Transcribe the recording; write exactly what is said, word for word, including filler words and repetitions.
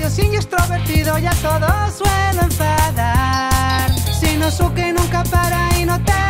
tímido, sin y extrovertido, ya todo suelo enfadar. Shinosuke nunca para y no te